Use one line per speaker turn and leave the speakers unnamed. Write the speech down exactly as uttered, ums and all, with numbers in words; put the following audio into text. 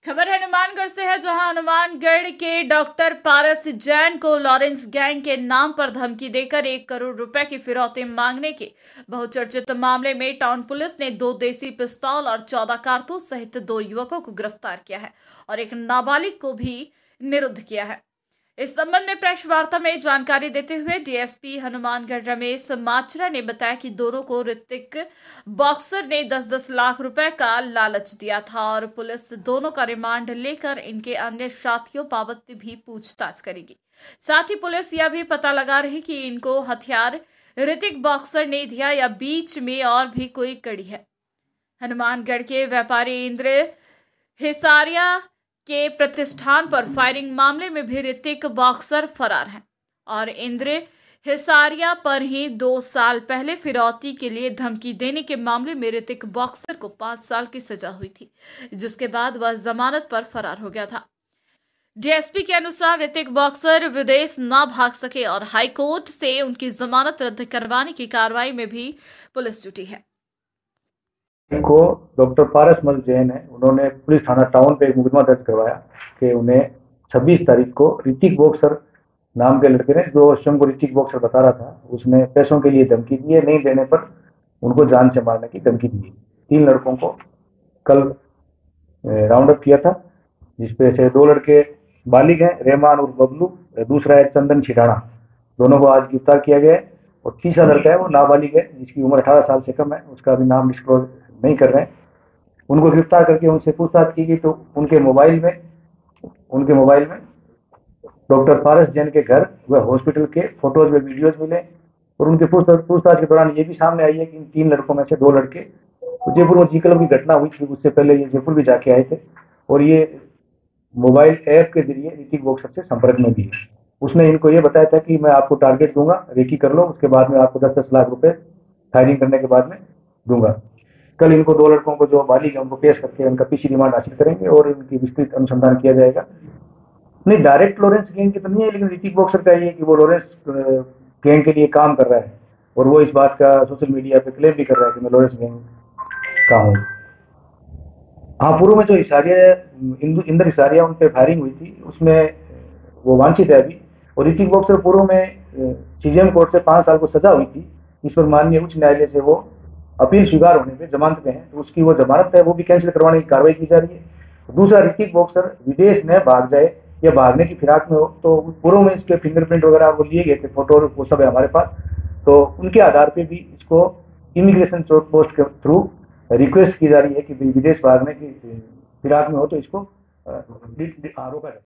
खबर हनुमानगढ़ से है, जहां हनुमानगढ़ के डॉक्टर पारस जैन को लॉरेंस गैंग के नाम पर धमकी देकर एक करोड़ रुपए की फिरौती मांगने के बहुचर्चित मामले में टाउन पुलिस ने दो देसी पिस्तौल और चौदह कारतूस सहित दो युवकों को गिरफ्तार किया है और एक नाबालिग को भी निरुद्ध किया है। इस संबंध में प्रेस वार्ता में जानकारी देते हुए डीएसपी हनुमानगढ़ रमेश माचरा ने बताया कि दोनों को ऋतिक बॉक्सर ने दस दस लाख रुपए का लालच दिया था और पुलिस दोनों का रिमांड लेकर इनके अन्य साथियों बाबत भी पूछताछ करेगी। साथ ही पुलिस यह भी पता लगा रही कि इनको हथियार ऋतिक बॉक्सर ने दिया या बीच में और भी कोई कड़ी है। हनुमानगढ़ के व्यापारी इंद्र हिसारिया के प्रतिष्ठान पर फायरिंग मामले में भी ऋतिक बॉक्सर फरार है और इंद्र हिसारिया पर ही दो साल पहले फिरौती के लिए धमकी देने के मामले में ऋतिक बॉक्सर को पांच साल की सजा हुई थी, जिसके बाद वह जमानत पर फरार हो गया था। डीएसपी के अनुसार ऋतिक बॉक्सर विदेश न भाग सके और हाईकोर्ट से उनकी जमानत रद्द करवाने की कार्रवाई में भी पुलिस जुटी है।
को डॉक्टर पारस मल जैन है, उन्होंने पुलिस थाना टाउन पे एक मुकदमा दर्ज करवाया कि उन्हें छब्बीस तारीख को ऋतिक बॉक्सर नाम के लड़के ने, जो स्वयं को ऋतिक बॉक्सर बता रहा था, उसने पैसों के लिए धमकी दी है। नहीं देने पर उनको जान से मारने की धमकी दी। तीन लड़कों को कल राउंड अप किया था, जिसपे से दो लड़के बालिग हैं, रहमान और बबलू, दूसरा है चंदन छिड़ाना। दोनों को आज गिरफ्तार किया गया है और तीसरा लड़का है वो नाबालिग है, जिसकी उम्र अठारह साल से कम है, उसका भी नाम डिस्क्लोज नहीं कर रहे हैं। उनको गिरफ्तार करके उनसे पूछताछ की गई तो उनके मोबाइल में उनके मोबाइल में डॉक्टर पारस जैन के घर व हॉस्पिटल के फोटोज व वीडियोज मिले और उनके पूछताछ के दौरान ये भी सामने आई है कि इन तीन लड़कों में से दो लड़के जयपुर में जी क्लब की घटना हुई थी, उससे पहले ये जयपुर भी जाके आए थे और ये मोबाइल ऐप के जरिए ऋतिक बॉक्सर से संपर्क में भी है। उसने इनको ये बताया था कि मैं आपको टारगेट दूंगा, रेकी कर लो, उसके बाद में आपको दस दस लाख रुपए फायरिंग करने के बाद में दूंगा। कल इनको दो लड़कों को जो बालिग है उनको पेश करके उनका पीसी रिमांड हासिल करेंगे और इनकी विस्तृत अनुसंधान किया जाएगा। नहीं, डायरेक्ट लॉरेंस गैंग की तो नहीं है, लेकिन ऋतिक बॉक्सर का ये कि वो लॉरेंस गैंग के लिए काम कर रहा है और वो इस बात का सोशल मीडिया पे क्लेम भी कर रहा है कि मैं लॉरेंस गैंग का हूँ। हाँ, पूर्व में जो हिसारिया इंद्र हिसारिया उन पर फायरिंग हुई थी उसमें वो वांछित है अभी, और ऋतिक बॉक्सर पूर्व में सीजेएम कोर्ट से पांच साल को सजा हुई थी, इस पर माननीय उच्च न्यायालय से वो अपील स्वीकार होने पे जमानत पे है, तो उसकी वो जमानत है वो भी कैंसिल करवाने की कार्रवाई की जा रही है। दूसरा, ऋतिक बॉक्सर विदेश में भाग जाए या भागने की फिराक में हो तो पूर्व में इसके फिंगरप्रिंट वगैरह वो लिए गए थे, फोटो वो सब है हमारे पास, तो उनके आधार पे भी इसको इमिग्रेशन चेक पोस्ट के थ्रू रिक्वेस्ट की जा रही है कि विदेश भागने की फिराक में हो तो इसको रोका जाए।